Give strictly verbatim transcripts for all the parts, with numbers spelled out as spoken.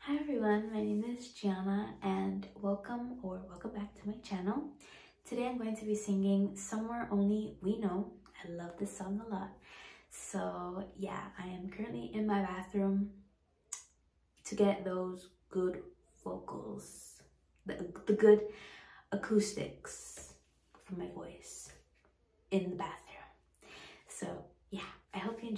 Hi everyone, my name is Gianna and welcome or welcome back to my channel. Today I'm going to be singing Somewhere Only We Know. I love this song a lot. So yeah, I am currently in my bathroom to get those good vocals, the, the good acoustics from my voice in the bathroom. So yeah, I hope you enjoy.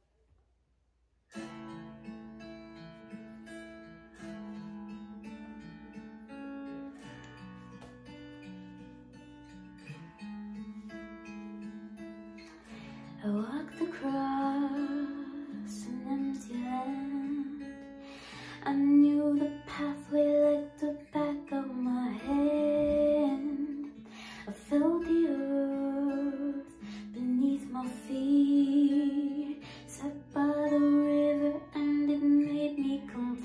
I walked across an empty land. I knew the pathway like the back of my hand. I felt the earth beneath my feet. Sat by the river and it made me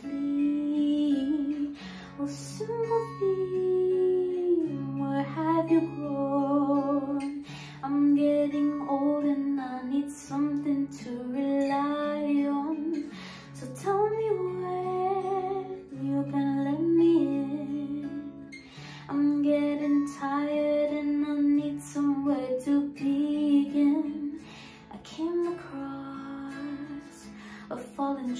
complete. Oh, sympathy, where have you gone? I'm getting old and I need something to rely on. So tell me when you can let me in. I'm getting tired and I need somewhere to begin. I came across a fallen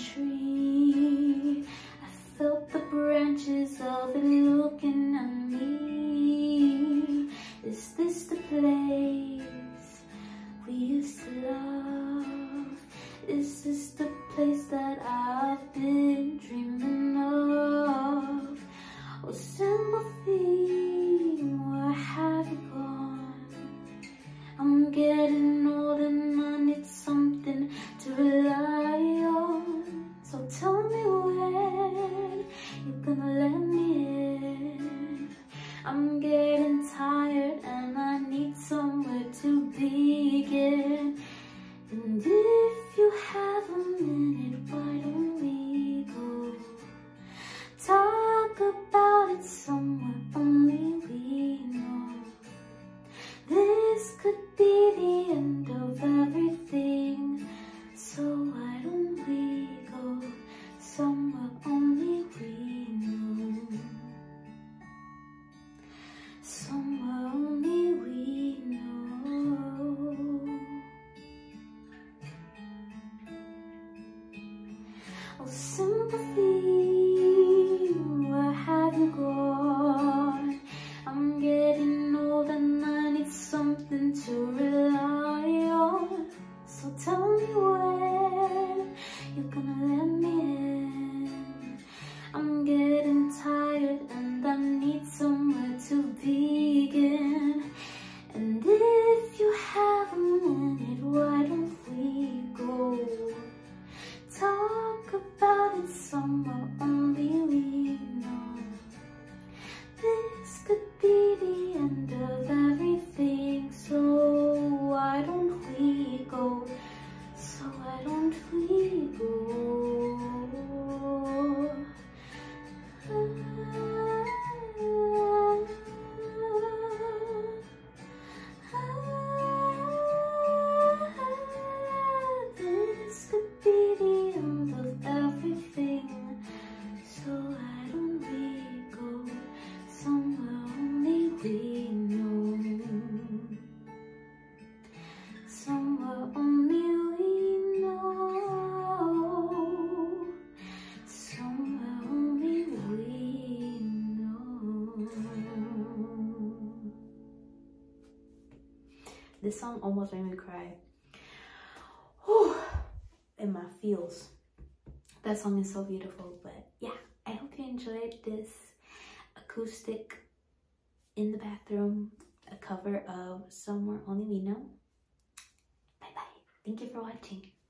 tree. I felt the branches of it looking at me. Is this the place we used to love? Is this the place that I've been dreaming of? Oh, sympathy, where have you gone? I'm getting old and I need something to rely on. So tell me when you're gonna let me in. I'm getting tired and I need somewhere to begin. And if you have a minute, why don't we go talk about it somewhere only we know? This could be the end of everything, so why don't we go somewhere only we know? Somewhere only we know. Oh, sympathy, where have you gone? I'm getting old and I need something to rely on. So tell me when you're gonna let me in. I'm getting tired and I need somewhere to begin. And if you have a minute, why don't we go talk about it somewhere only we know? This could be the end of everything, so why don't we go? So why don't we go? This could be the end of everything, so why don't we go somewhere only we know? Somewhere only we know. Somewhere only we know. This song almost made me cry. Whew, in my feels. That song is so beautiful. But yeah, I hope you enjoyed this acoustic in the bathroom, a cover of Somewhere Only We Know. Bye bye. Thank you for watching.